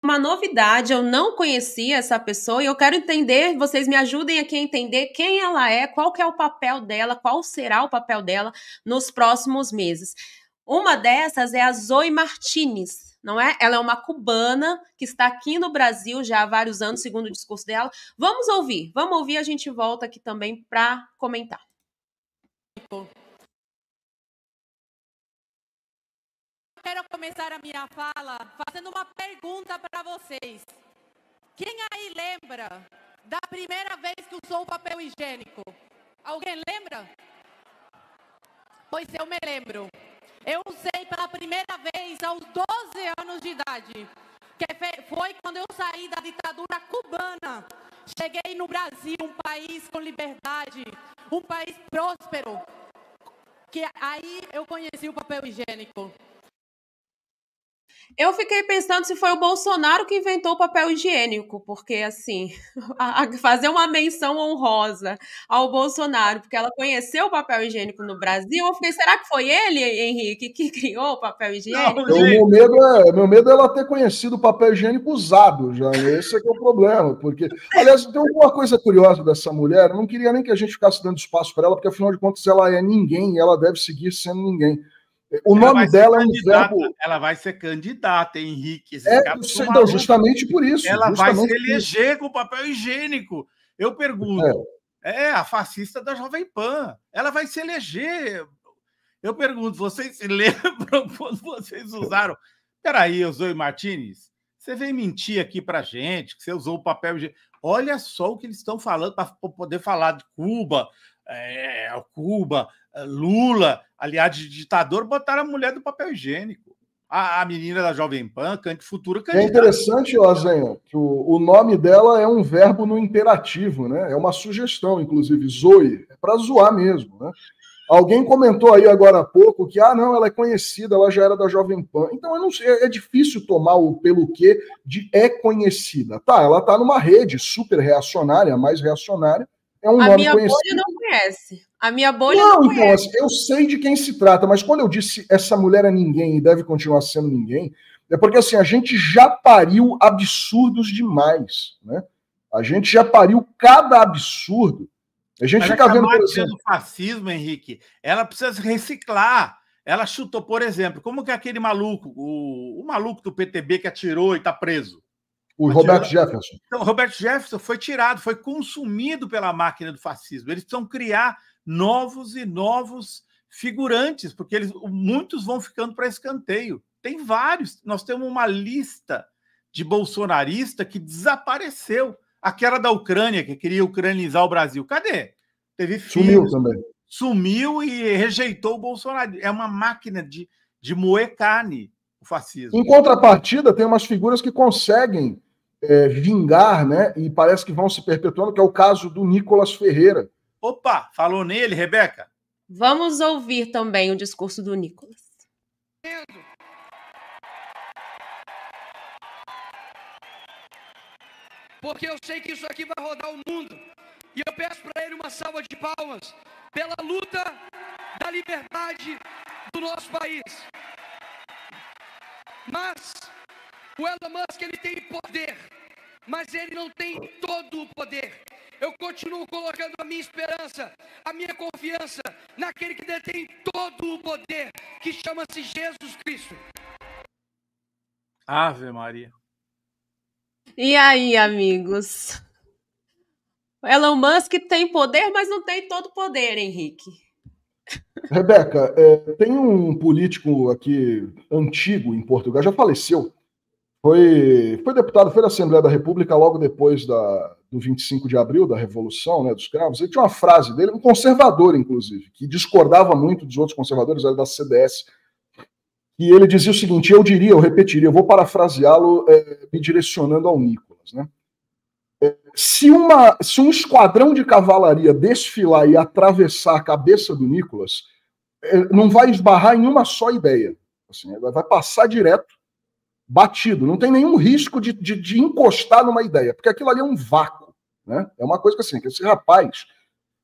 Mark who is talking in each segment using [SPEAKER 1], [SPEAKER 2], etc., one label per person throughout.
[SPEAKER 1] uma novidade, eu não conhecia essa pessoa e eu quero entender, vocês me ajudem aqui a entender quem ela é, qual que é o papel dela, qual será o papel dela nos próximos meses. Uma dessas é a Zoe Martínez, não é? Ela é uma cubana que está aqui no Brasil já há vários anos, segundo o discurso dela. Vamos ouvir, a gente volta aqui também para comentar.
[SPEAKER 2] Quero começar a minha fala fazendo uma pergunta para vocês. Quem aí lembra da primeira vez que usou o papel higiênico? Alguém lembra? Pois eu me lembro. Eu usei pela primeira vez aos 12 anos de idade, que foi quando eu saí da ditadura cubana. Cheguei no Brasil, um país com liberdade, um país próspero, que aí eu conheci o papel higiênico.
[SPEAKER 1] Eu fiquei pensando se foi o Bolsonaro que inventou o papel higiênico, porque, assim, fazer uma menção honrosa ao Bolsonaro, porque ela conheceu o papel higiênico no Brasil, eu fiquei, será que foi ele, Henrique, que criou o papel higiênico?
[SPEAKER 3] Não, meu medo é ela ter conhecido o papel higiênico usado já, esse é que é o problema, porque, aliás, tem uma coisa curiosa dessa mulher, eu não queria nem que a gente ficasse dando espaço para ela, porque, afinal de contas, ela é ninguém e ela deve seguir sendo ninguém. O nome dela é um verbo...
[SPEAKER 4] Ela vai ser candidata, Henrique.
[SPEAKER 3] Então, justamente por isso.
[SPEAKER 4] Ela vai se eleger com o papel higiênico. Eu pergunto, a fascista da Jovem Pan. Ela vai se eleger. Eu pergunto, vocês se lembram quando vocês usaram... Peraí, Zoe Martínez, você vem mentir aqui pra gente que você usou o papel higiênico. Olha só o que eles estão falando para poder falar de Cuba, Lula, aliás, de ditador, botaram a mulher do papel higiênico. A menina da Jovem Pan, futura candidata.
[SPEAKER 3] É interessante, Lazenha, que o nome dela é um verbo no imperativo, né? É uma sugestão, inclusive, Zoe, é para zoar mesmo, né? Alguém comentou aí agora há pouco que, não, ela é conhecida, ela já era da Jovem Pan. Então, eu não sei, é difícil tomar o pelo quê de é conhecida. Tá, ela tá numa rede super reacionária, a mais reacionária, é um nome conhecido. A minha bolha
[SPEAKER 1] não conhece. A minha bolha não conhece.
[SPEAKER 3] Então, assim, eu sei de quem se trata, mas quando eu disse essa mulher é ninguém e deve continuar sendo ninguém, é porque, assim, a gente já pariu absurdos demais, né? A gente já pariu cada absurdo. A gente fica vendo, por exemplo...
[SPEAKER 4] do fascismo, Henrique, ela precisa se reciclar. Ela chutou, por exemplo, como que aquele maluco, o maluco do PTB que atirou e está preso?
[SPEAKER 3] O Roberto Jefferson.
[SPEAKER 4] Então, o Roberto Jefferson foi tirado, foi consumido pela máquina do fascismo. Eles precisam criar novos e novos figurantes, porque muitos vão ficando para escanteio. Tem vários. Nós temos uma lista de bolsonarista que desapareceu. Aquela da Ucrânia, que queria ucranizar o Brasil. Cadê? Teve filhos.
[SPEAKER 3] Sumiu também.
[SPEAKER 4] Sumiu e rejeitou o Bolsonaro. É uma máquina de moer carne, o fascismo.
[SPEAKER 3] Em contrapartida, tem umas figuras que conseguem vingar, né? E parece que vão se perpetuando, que é o caso do Nicolas Ferreira.
[SPEAKER 4] Opa, falou nele, Rebeca?
[SPEAKER 1] Vamos ouvir também o discurso do Nicolas.
[SPEAKER 5] Porque eu sei que isso aqui vai rodar o mundo. E eu peço para ele uma salva de palmas pela luta da liberdade do nosso país. Mas o Elon Musk, ele tem poder, mas ele não tem todo o poder. Eu continuo colocando a minha esperança, a minha confiança naquele que detém todo o poder, que chama-se Jesus Cristo.
[SPEAKER 4] Ave Maria.
[SPEAKER 1] E aí, amigos? O Elon Musk tem poder, mas não tem todo o poder, Henrique.
[SPEAKER 3] Rebeca, tem um político aqui antigo em Portugal, já faleceu, foi deputado, foi da Assembleia da República logo depois do 25 de abril, da Revolução, né, dos Cravos. Ele tinha uma frase dele, um conservador, inclusive, que discordava muito dos outros conservadores, era da CDS, e ele dizia o seguinte, eu repetiria, eu vou parafraseá-lo me direcionando ao Nicolas, né? Se um esquadrão de cavalaria desfilar e atravessar a cabeça do Nicolas, não vai esbarrar em uma só ideia. Assim, vai passar direto, batido. Não tem nenhum risco de encostar numa ideia, porque aquilo ali é um vácuo. Né? É uma coisa que, assim, que esse rapaz,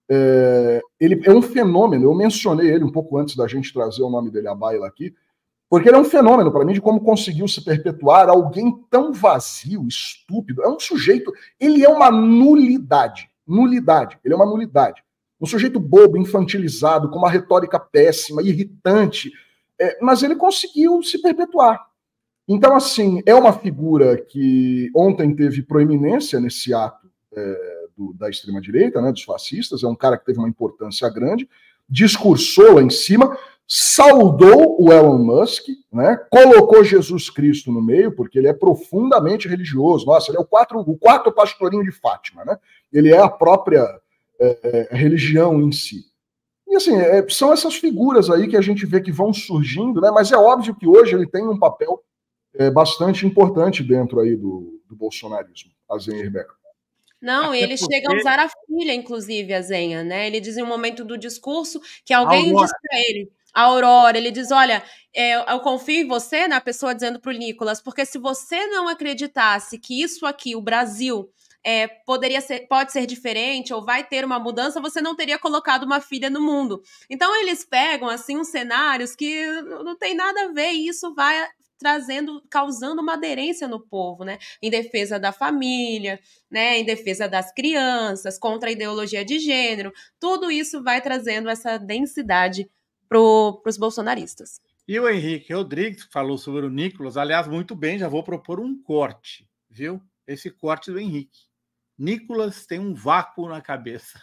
[SPEAKER 3] ele é um fenômeno. Eu mencionei ele um pouco antes da gente trazer o nome dele à baila aqui. Porque ele é um fenômeno, para mim, de como conseguiu se perpetuar alguém tão vazio, estúpido. É um sujeito, ele é uma nulidade. Nulidade, ele é uma nulidade. Um sujeito bobo, infantilizado, com uma retórica péssima, irritante, mas ele conseguiu se perpetuar. Então, assim, é uma figura que ontem teve proeminência nesse ato da extrema-direita, né, dos fascistas, é um cara que teve uma importância grande, discursou lá em cima, saudou o Elon Musk, né, colocou Jesus Cristo no meio, porque ele é profundamente religioso. Nossa, ele é o quarto pastorinho de Fátima, né? Ele é a própria religião em si. E assim, são essas figuras aí que a gente vê que vão surgindo, né? Mas é óbvio que hoje ele tem um papel bastante importante dentro aí do bolsonarismo, a Zenha e Rebeca.
[SPEAKER 1] Não, ele chega a usar a filha, inclusive, a Zenha, né? Ele diz em um momento do discurso que alguém disse para ele, a Aurora, ele diz, olha, eu confio em você, né? A pessoa dizendo pro Nicolas, porque se você não acreditasse que isso aqui, o Brasil, pode ser diferente ou vai ter uma mudança, você não teria colocado uma filha no mundo. Então eles pegam assim uns cenários que não tem nada a ver e isso vai causando uma aderência no povo, né? Em defesa da família, né? Em defesa das crianças, contra a ideologia de gênero. Tudo isso vai trazendo essa densidade para os bolsonaristas.
[SPEAKER 4] E o Henrique Rodrigues falou sobre o Nicolas, aliás, muito bem, já vou propor um corte, viu? Esse corte do Henrique. Nicolas tem um vácuo na cabeça.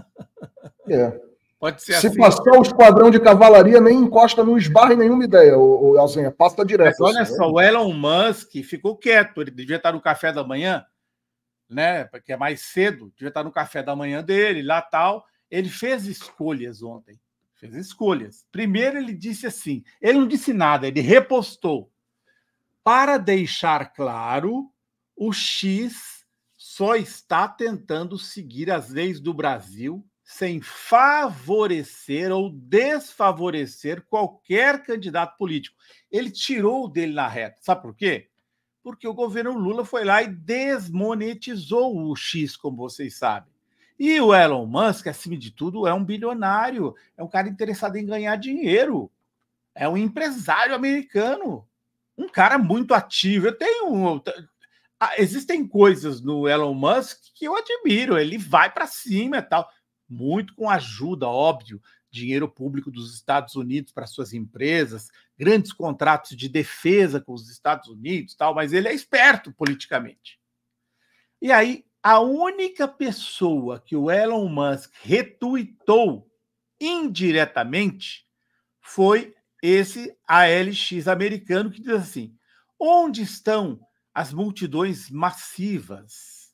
[SPEAKER 4] Pode ser
[SPEAKER 3] Se
[SPEAKER 4] assim.
[SPEAKER 3] passar o esquadrão de cavalaria, nem encosta, não esbarra em nenhuma ideia, o Alzenha, passa direto.
[SPEAKER 4] Mas olha só, o Elon Musk ficou quieto, ele devia estar no café da manhã, né? Porque é mais cedo, devia estar no café da manhã dele, lá tal. Ele fez escolhas ontem. Fez escolhas. Primeiro ele disse assim, ele não disse nada, ele repostou. Para deixar claro, o X só está tentando seguir as leis do Brasil sem favorecer ou desfavorecer qualquer candidato político. Ele tirou o dele na reta. Sabe por quê? Porque o governo Lula foi lá e desmonetizou o X, como vocês sabem. E o Elon Musk, acima de tudo, é um bilionário, é um cara interessado em ganhar dinheiro, é um empresário americano, um cara muito ativo. Existem coisas no Elon Musk que eu admiro, ele vai para cima e tal, muito com ajuda, óbvio, dinheiro público dos Estados Unidos para suas empresas, grandes contratos de defesa com os Estados Unidos, tal, mas ele é esperto politicamente. E aí, a única pessoa que o Elon Musk retuitou indiretamente foi esse ALX americano que diz assim, onde estão as multidões massivas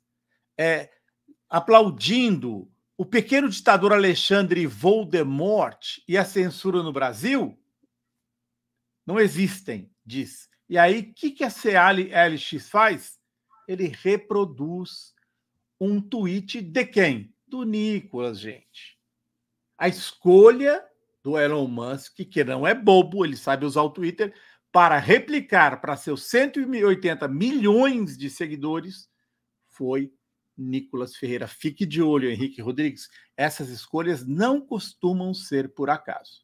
[SPEAKER 4] aplaudindo o pequeno ditador Alexandre Voldemort e a censura no Brasil? Não existem, diz. E aí, o que esse ALX faz? Ele reproduz um tweet de quem? Do Nicolas, gente. A escolha do Elon Musk, que não é bobo, ele sabe usar o Twitter, para replicar para seus 180 milhões de seguidores, foi Nicolas Ferreira. Fique de olho, Henrique Rodrigues. Essas escolhas não costumam ser por acaso.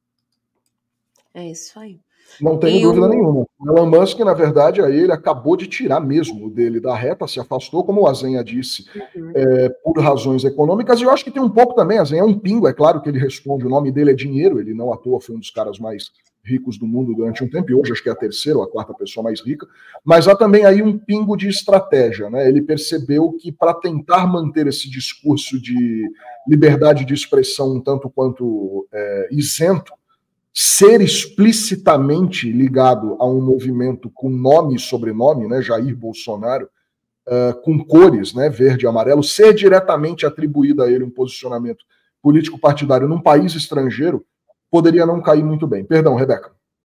[SPEAKER 1] É isso aí.
[SPEAKER 3] Não tenho dúvida nenhuma. O Elon Musk, na verdade, aí ele acabou de tirar mesmo o dele da reta, se afastou, como o Azenha disse, por razões econômicas. E eu acho que tem um pouco também, Azenha é um pingo, é claro que ele responde, o nome dele é dinheiro, ele não à toa foi um dos caras mais ricos do mundo durante um tempo, e hoje acho que é a terceira ou a quarta pessoa mais rica, mas há também aí um pingo de estratégia, né? Ele percebeu que para tentar manter esse discurso de liberdade de expressão um tanto quanto isento, ser explicitamente ligado a um movimento com nome e sobrenome, né, Jair Bolsonaro, com cores, né, verde e amarelo, ser diretamente atribuído a ele um posicionamento político partidário num país estrangeiro, poderia não cair muito bem. Perdão, Rebeca.